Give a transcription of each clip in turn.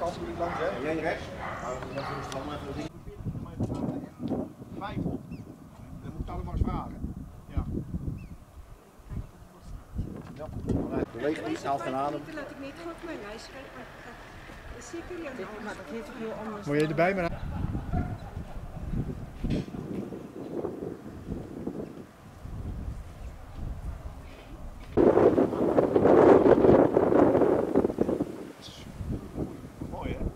kant moet ik langs, hè? Jij rechts? Nou, dat is dan even zien. 5 op. Dan moet ik allemaal eens vragen. Ja. Beweeg niet, haal geen adem. Laat ik niet goed mijn huis schrijven. Dat is zeker niet. Maar dat heeft heel anders. Moet je erbij maar. Mooi hè?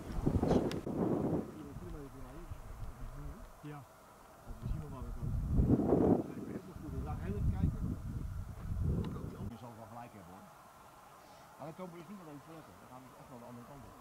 Ja. We zien wel wat het ook. Ik ben heel goed. Laat heel even kijken. Je zal wel gelijk hebben hoor. Maar dan komen we dus niet alleen vlekken. Dan gaan we echt wel de andere kant op.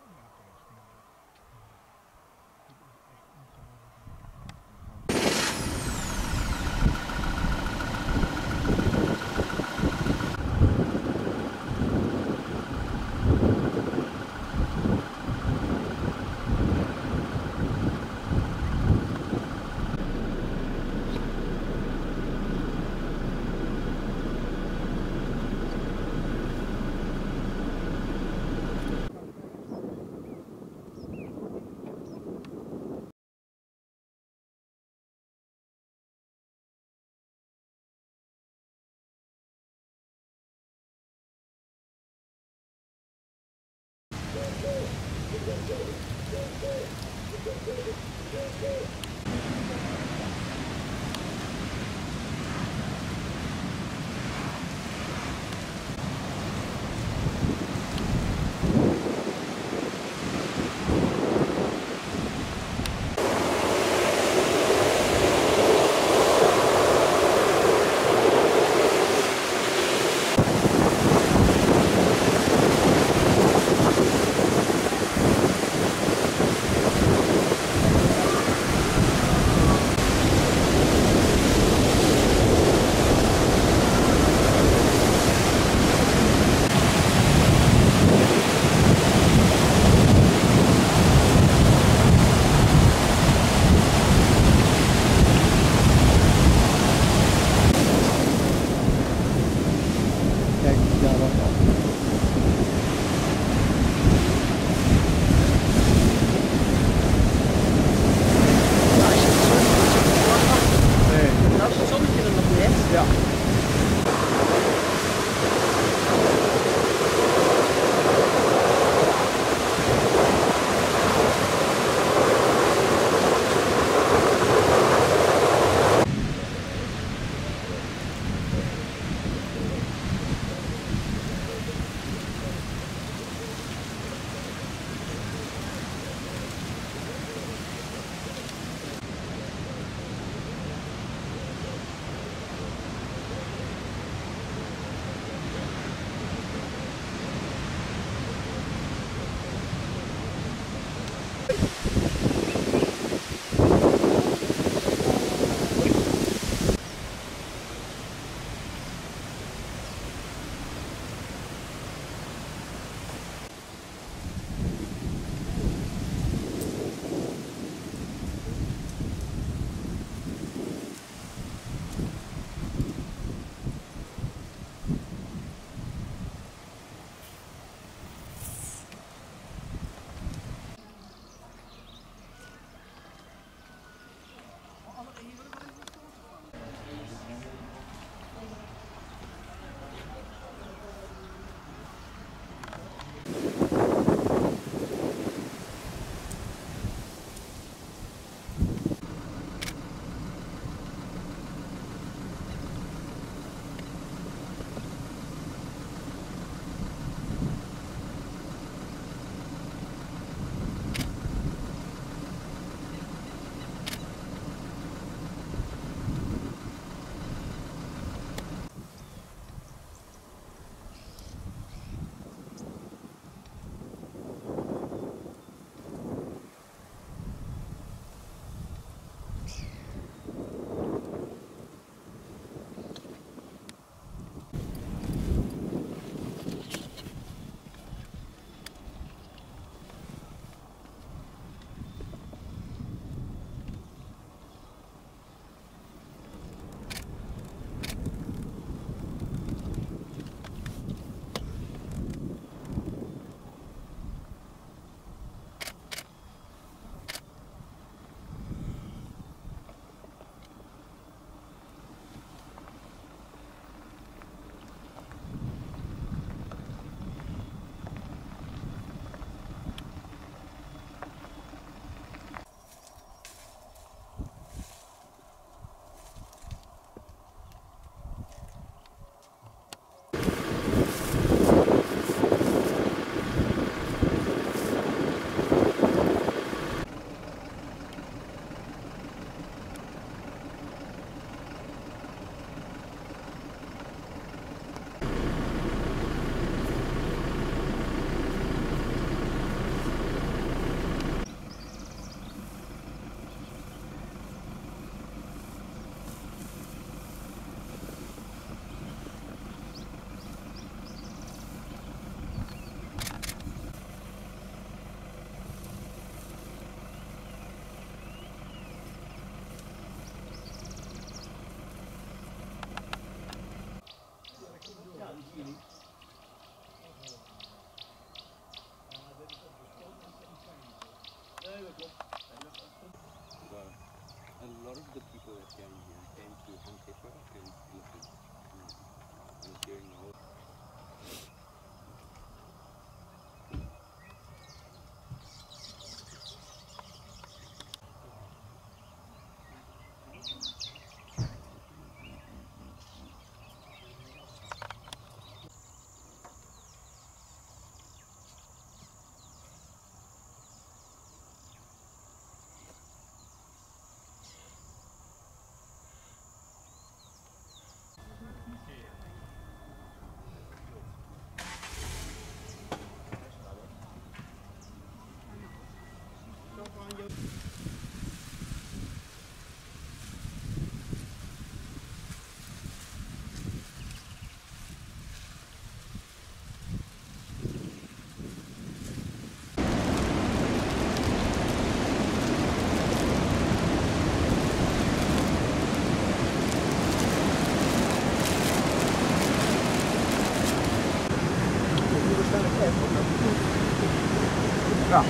Ja.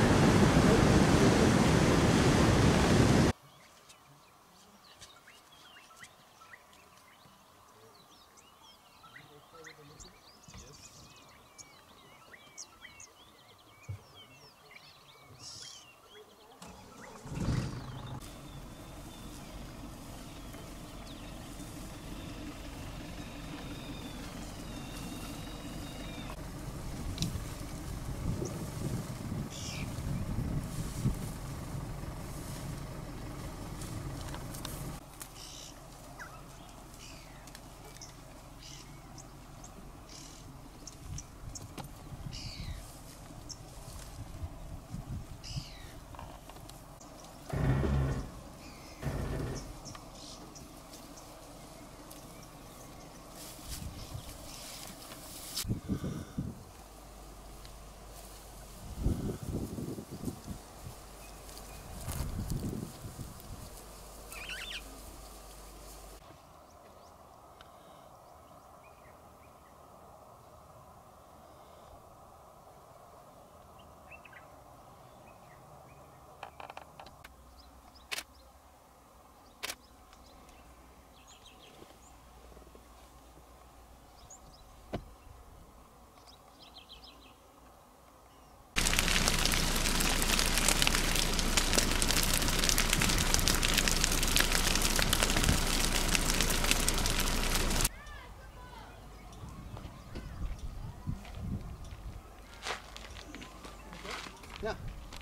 Ja.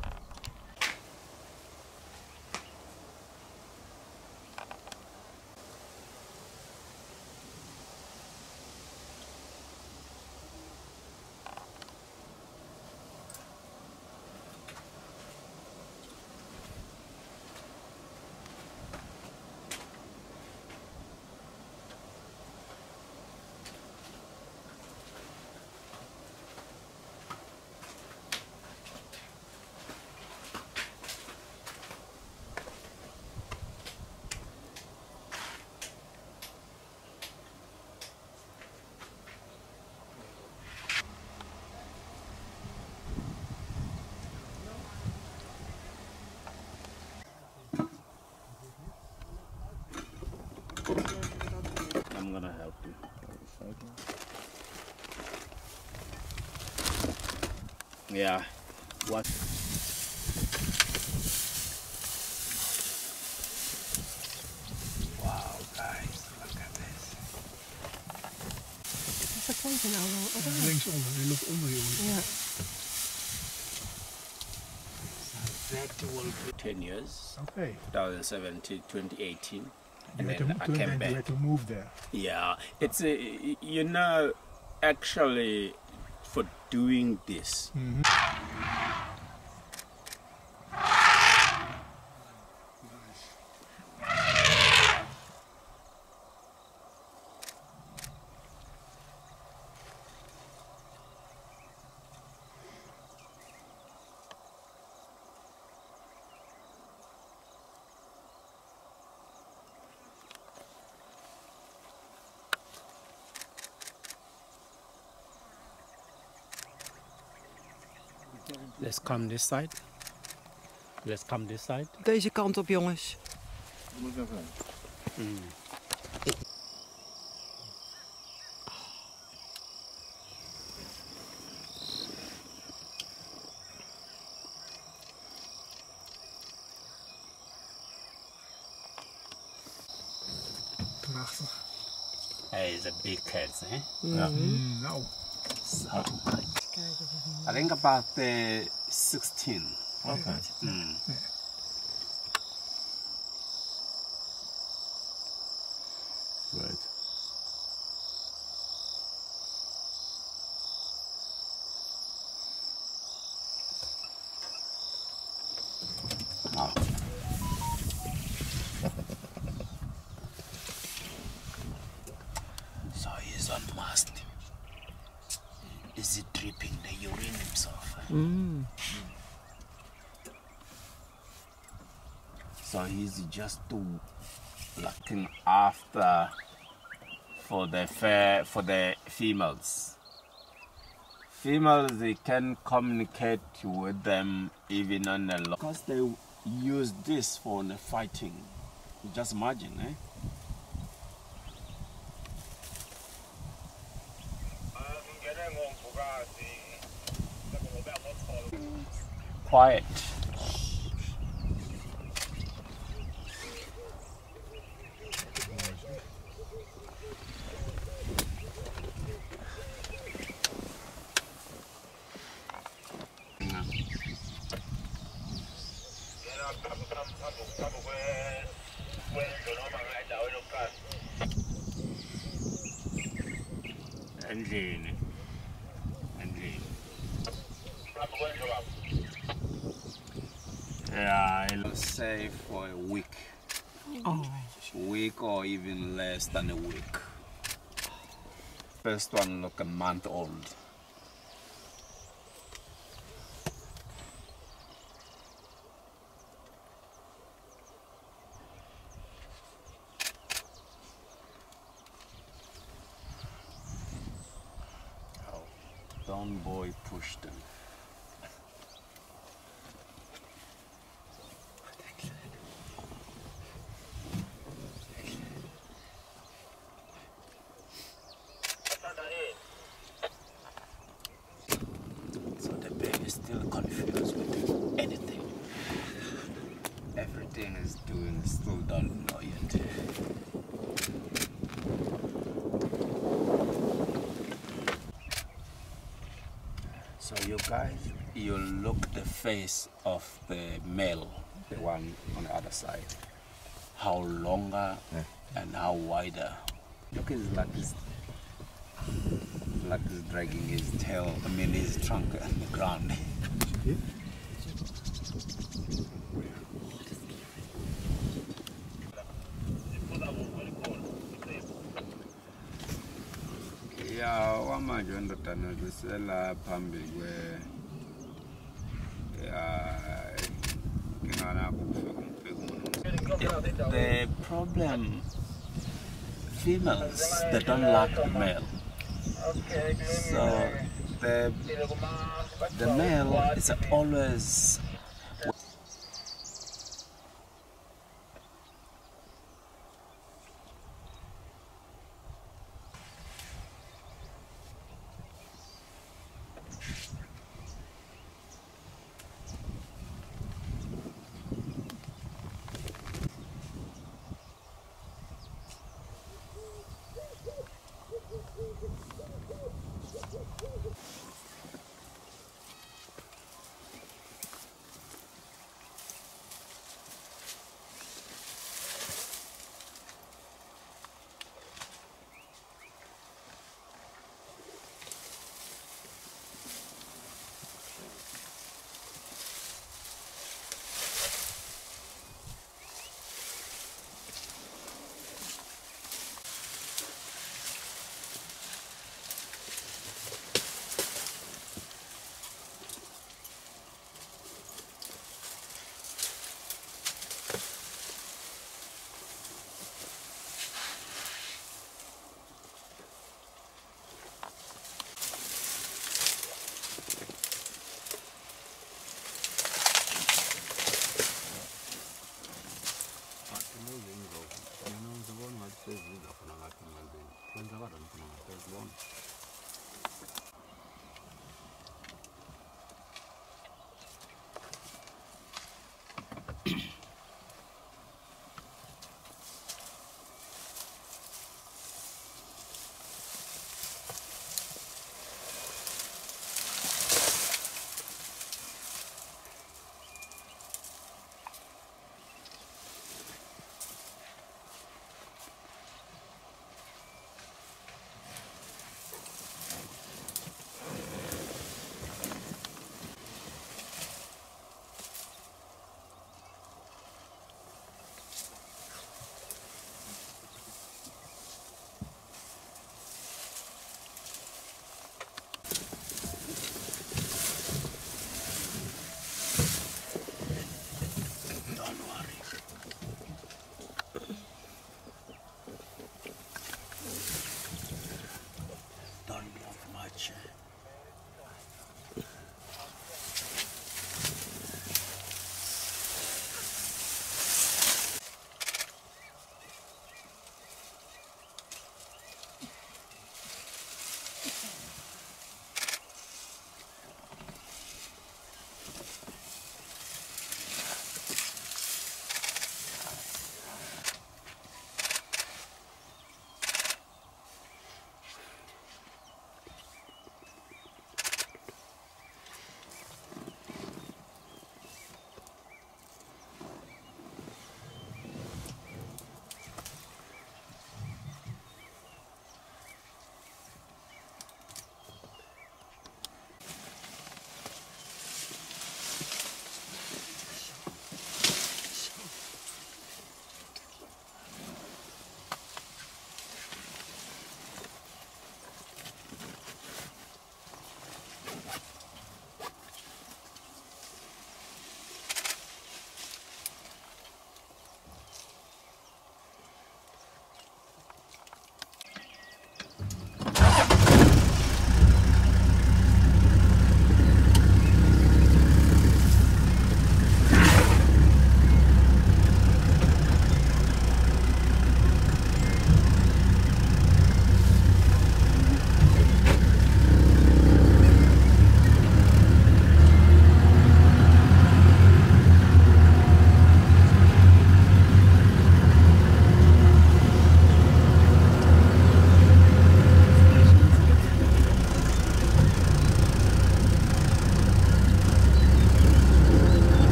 I'm gonna help you. Yeah. What? Wow, guys, look at this. Dat is een nou wel. Linksonder, die loopt onder je. Ja. Virtual 10 years. Okay. 2017, 2018. You And had, then I came you back. had to move there. Yeah, it's you know, actually, for doing this. Let's come this side. Let's come this side. Deze kant op, jongens. Moet ik even. Prachtig. Hey, it's a big cat, eh? Ja. Nou. So, I think about 16. Oké. Right. Wow. So he's unmasked. Is he dripping the urine himself? So he's just looking after for the females. Females, they can communicate with them even on the because they use this for the fighting. Just imagine, eh? Quiet. Endlini. Yeah, I'll say for a week. Week or even less than a week. First one look a month old. Oh, don't boy push them. So the baby is still confused with anything. Everything is doing, still don't know yet. So you guys, you look the face of the male, the one on the other side. How longer and how wider. Look, it's like this dragging his tail, his trunk on the ground. Yeah, wamanje ndodana kusela phambili kwe the problem, females, they don't like the male. So the male is always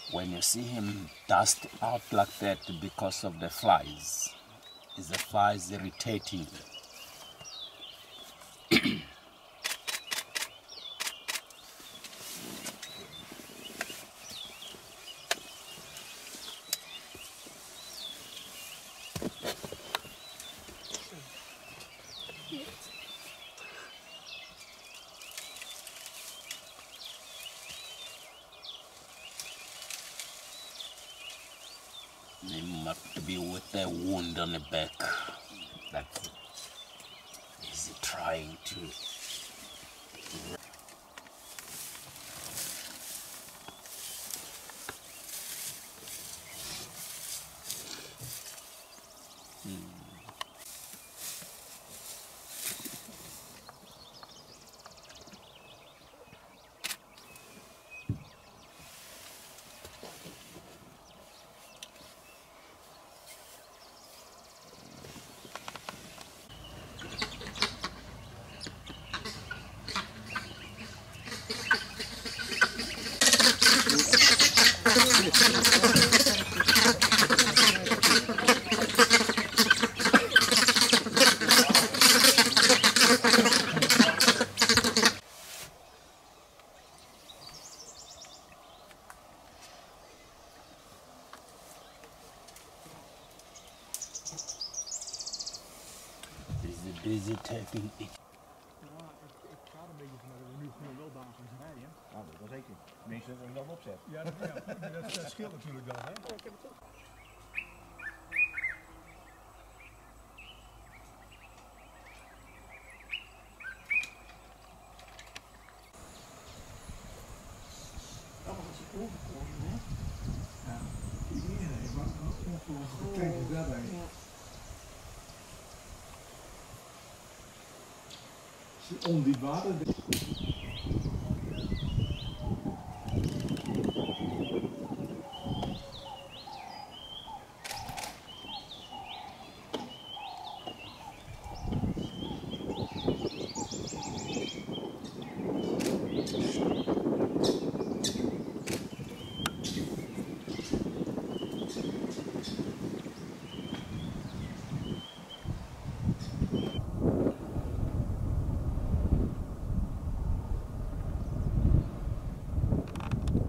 When you see him dust out like that because of the flies, is the flies irritating? They must be with a wound on the back. That is trying to. Busy taking it. Ja, ik ga er een beetje van dat we nu gewoon wel dagelijks rijden. Nou, dat wel zeker. Tenminste, dat ik dan opzet. Ja, dat scheelt natuurlijk dan, hè? Ik heb het ook. Oh, als ik overkomen, hè? Ja. Iedereen, wat ongelooflijk tank is daarbij. Ja. Ondiep water.